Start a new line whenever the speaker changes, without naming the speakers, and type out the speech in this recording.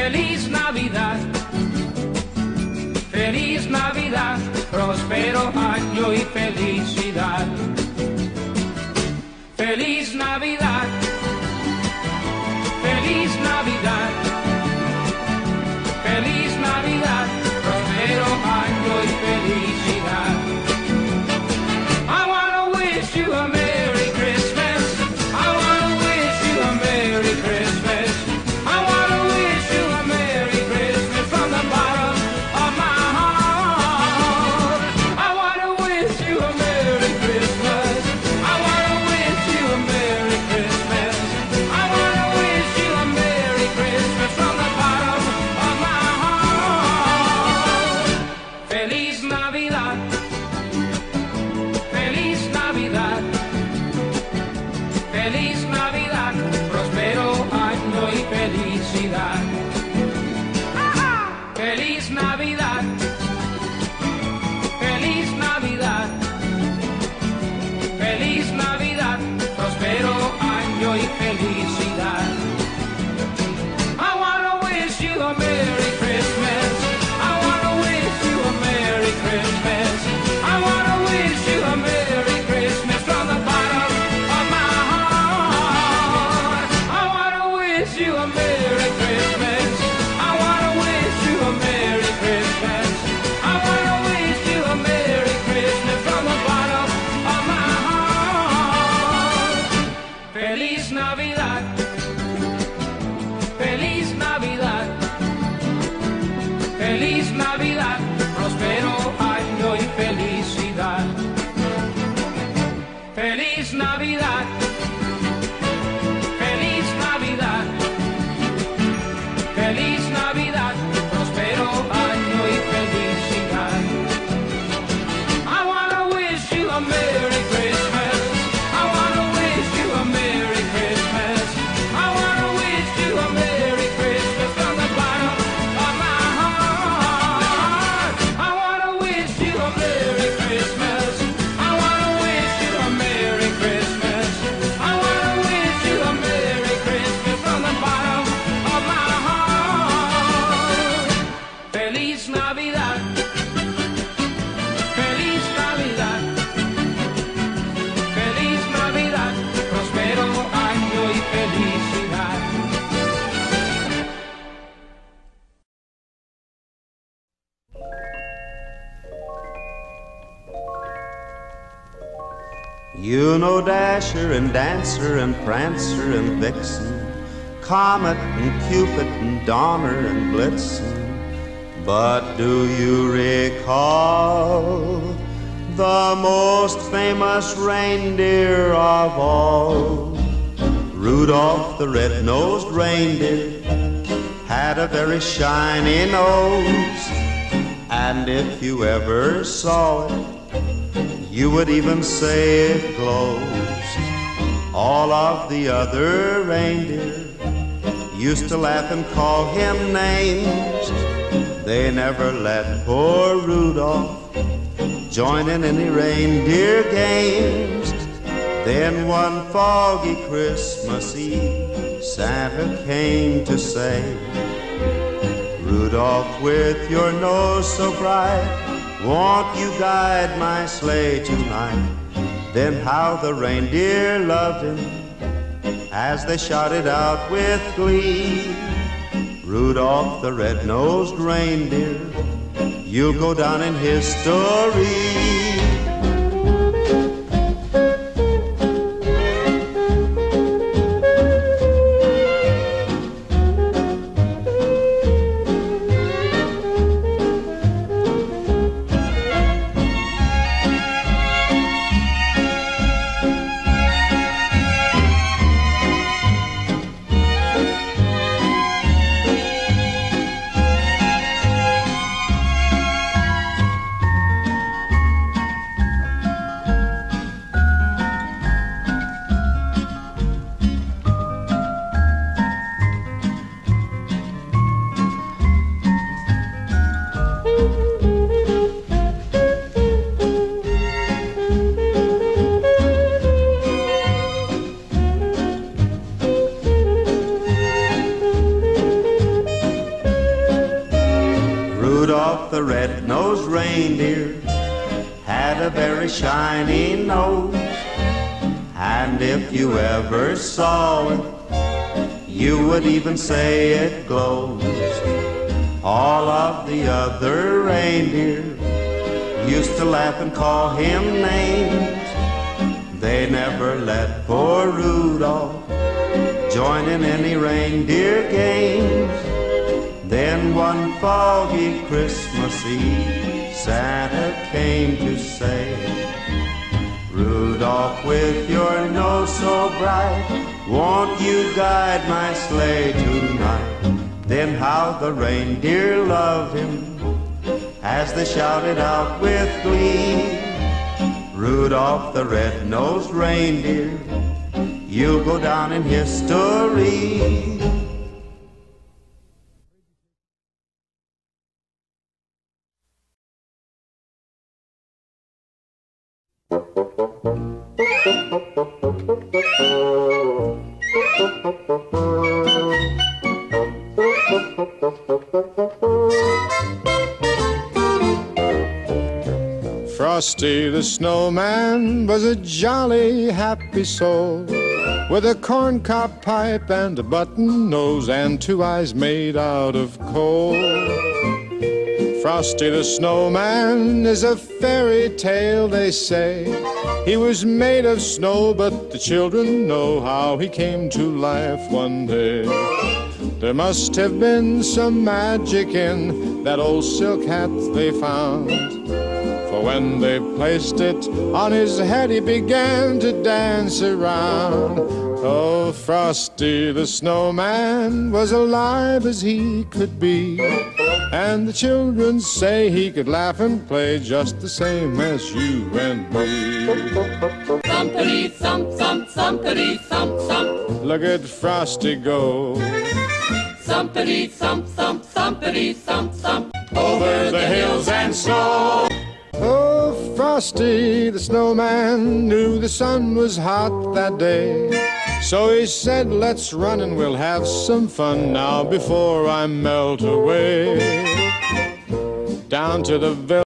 Feliz Navidad, Feliz Navidad, próspero año y felicidad. Feliz Navidad, Feliz Navidad, Feliz Navidad, próspero año y felicidad. I wanna wish you a Merry Christmas. I wanna wish you a Merry Christmas. I wanna wish you a Merry Christmas from the bottom of my heart. I wanna wish you a Merry Christmas. I wanna wish you a Merry Christmas. I wanna wish you a Merry Christmas from the bottom of my heart. Feliz Navidad, Feliz Navidad, Feliz Navidad, próspero año y felicidad. Feliz Navidad, Feliz Navidad, Feliz Navidad, próspero año y felicidad. I wanna wish you a Merry Christmas. I wanna wish you a Merry Christmas. I wanna wish you a Merry Christmas from the bottom of my heart. I wanna wish you a Merry Christmas. I wanna wish you a Merry Christmas. I wanna wish you a Merry Christmas from the bottom of my heart. Feliz Navidad, Feliz Navidad, Feliz Navidad, próspero año y felicidad. Feliz Navidad, Feliz Navidad, Feliz Navidad, próspero año y felicidad. I wanna wish you a Merry Christmas. I wanna wish you a Merry Christmas. I wanna wish you a Merry Christmas from the bottom of my heart. I wanna wish you a Merry Christmas. I wanna wish you a Merry Christmas. I wanna wish you a Merry Christmas from the bottom of my heart. Feliz Navidad, Feliz Navidad, Feliz Navidad, próspero año y felicidad.
You know Dasher and Dancer and Prancer and Vixen, Comet and Cupid and Donner and Blitzen. But do you recall the most famous reindeer of all? Rudolph the Red-Nosed Reindeer had a very shiny nose, and if you ever saw it, you would even say it glows. All of the other reindeer used to laugh and call him names. They never let poor Rudolph join in any reindeer games. Then one foggy Christmas Eve, Santa came to say, Rudolph, with your nose so bright, won't you guide my sleigh tonight? Then how the reindeer loved him as they shouted out with glee, Rudolph the Red-Nosed Reindeer, you'll go down in history. Rudolph the Red-Nosed Reindeer had a very shiny nose, and if you ever saw it, you would even say it glows. All of the other reindeer used to laugh and call him names. They never let poor Rudolph join in any reindeer games. Then one foggy Christmas Eve, Santa came to say, Rudolph, with your nose so bright, won't you guide my sleigh tonight? Then how the reindeer loved him as they shouted out with glee, Rudolph the Red-Nosed Reindeer, you'll go down in history.
Frosty the Snowman was a jolly, happy soul, with a corncob pipe and a button nose and two eyes made out of coal. Frosty the Snowman is a fairy tale, they say. He was made of snow, but the children know how he came to life one day. There must have been some magic in that old silk hat they found, for when they placed it on his head, he began to dance around. Oh, Frosty the Snowman was alive as he could be, and the children say he could laugh and play just the same as you and me.
Thumpity thump thump, thumpity thump thump.
Look at Frosty go.
Thumpity thump thump, thumpity thump thump.
Over the hills and snow. Oh, Frosty the Snowman knew the sun was hot that day, so he said, let's run and we'll have some fun now before I melt away. Down to the village